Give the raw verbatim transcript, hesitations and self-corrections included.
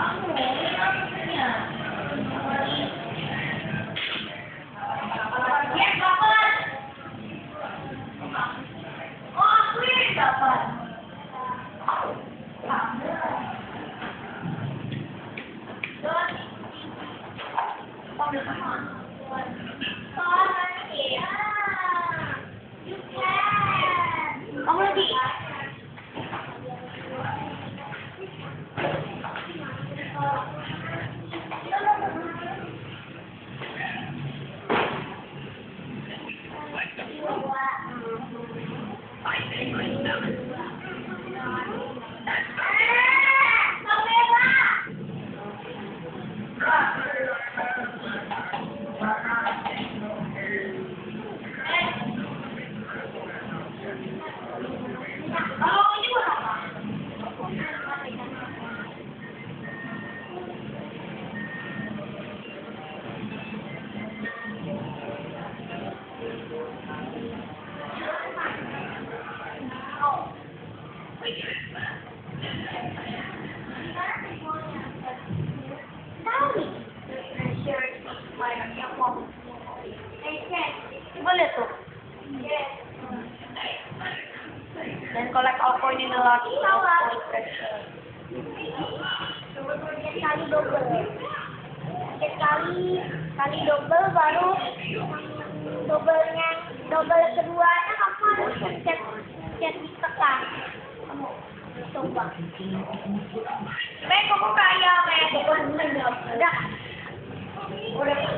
Kamu lagi. Boleh tuh. Dan collect all coin in the lot. Kali double. Kali kali double baru doublenya double keduanya kamu cek cek tekan. Kamu coba. Baik kamu kayak kayak double udah. Udah.